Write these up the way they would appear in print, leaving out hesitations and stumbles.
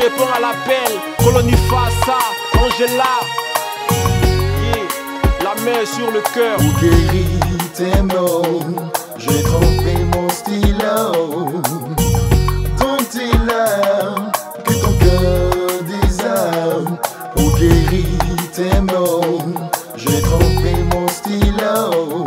réponds à l'appel. Colonie Fassa, Angela. Yeah. La main sur le cœur. Pour guérir tes mots, j'ai trempé mon stylo dans tes larmes, que ton cœur désarme. Pour guérir tes mots, j'ai trempé mon stylo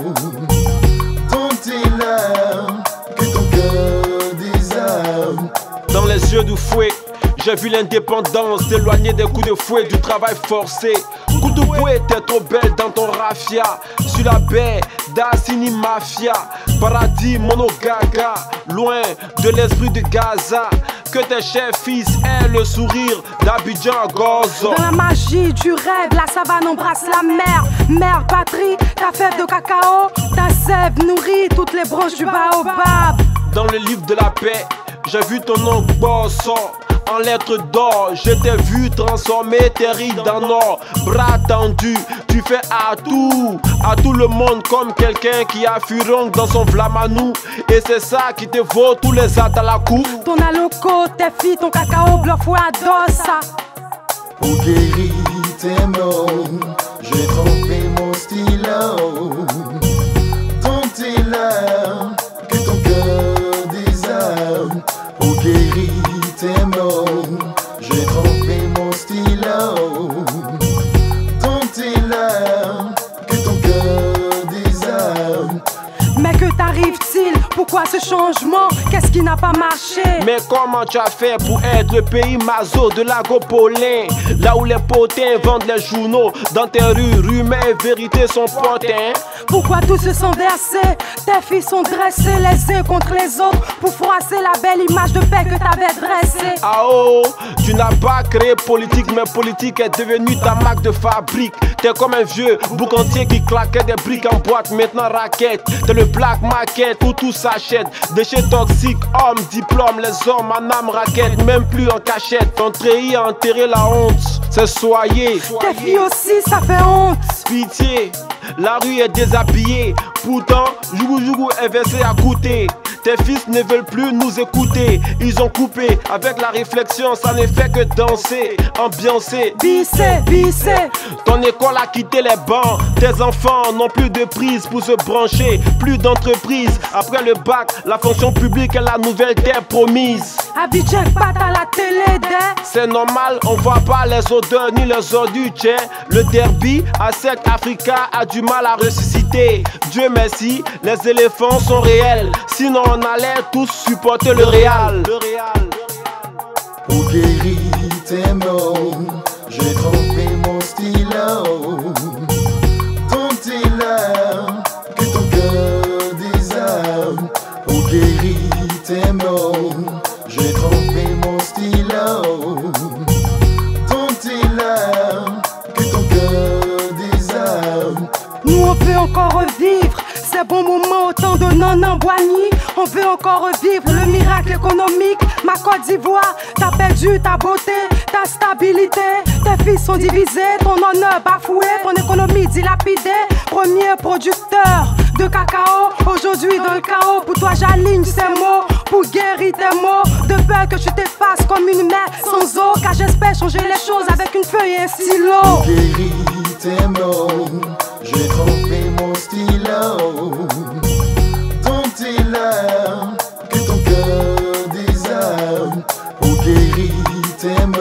dans tes larmes, que ton cœur désarme. Dans les yeux du fouet, j'ai vu l'indépendance s'éloigner des coups de fouet, du travail forcé. Coup de bouet, t'es trop belle dans ton raffia. Sur la baie d'Assini Mafia. Paradis monogaga, loin de l'esprit de Gaza. Que tes chers fils aient le sourire d'Abidjan à Gozo. Dans la magie du rêve, la savane embrasse la mer. Mère patrie, ta fève de cacao, ta sève nourrit toutes les branches du baobab. Dans le livre de la paix, j'ai vu ton nom Bosso. En lettres d'or, je t'ai vu transformer tes rides en or. Bras tendus, tu fais à tout le monde comme quelqu'un qui a furongue dans son vlamanou. Et c'est ça qui te vaut tous les at à la coupe. Ton aloco, tes filles, ton cacao, bluff ou adossa. Pour guérir tes mots, j'ai trempé mon stylo dans tes larmes, que ton cœur désarme. Pour guérir tes mots, j'ai trempé mon stylo dans tes larmes, que ton cœur désarme. Mais que t'arrive-t-il? Pourquoi ce changement? Qu'est-ce qui n'a pas marché? Mais comment tu as fait pour être le pays maso de l'Agopolin? Là où les potins vendent les journaux. Dans tes rues, rumeurs et vérités sont potins. Pourquoi tout se sont versés? Tes filles sont dressées les uns contre les autres pour froisser la belle image de paix que t'avais dressée. Ah oh, tu n'as pas créé politique, mais politique est devenue ta marque de fabrique. T'es comme un vieux boucantier qui claquait des briques en boîte, maintenant raquette. T'es le black market où tout s'achète. Déchets toxiques, hommes, diplômes, les hommes en âme raquette, même plus en cachette. Ton treillis a enterré la honte, c'est soyez. Tes filles aussi, ça fait honte. Pitié, la rue est déshabillée. Pourtant, Jougou est versé à côté. Tes fils ne veulent plus nous écouter. Ils ont coupé avec la réflexion. Ça ne fait que danser, ambiancer. Bissé. Ton école a quitté les bancs. Tes enfants n'ont plus de prise pour se brancher. Plus d'entreprise. Après le bac, la fonction publique est la nouvelle terre promise. Abidjan pas à la télé. C'est normal, on voit pas les odeurs ni les ordures. Tiens, le derby à Sec Africa a du mal à ressusciter. Dieu merci, les éléphants sont réels. Sinon on allait tous supporter le Real. Pour guérir tes mots, j'ai trempé mon stylo dans tes larmes, que ton cœur désarme. Pour guérir tes mots, j'ai trempé mon stylo dans tes larmes, que ton cœur désarme. Nous on peut encore revivre ces bons moments au temps de Nana Boigny. On veut encore revivre le miracle économique. Ma Côte d'Ivoire, t'as perdu ta beauté, ta stabilité. Tes filles sont divisées, ton honneur bafoué, ton économie dilapidée. Premier producteur de cacao, aujourd'hui dans le chaos. Pour toi j'aligne ces mots, pour guérir tes mots. De peur que tu t'effaces comme une mer sans eau. Car j'espère changer les choses avec une feuille et un stylo. Pour guérir tes mots, j'ai trempé mon stylo dans tes larmes, que ton cœur désarme. Pour guérir tes mots,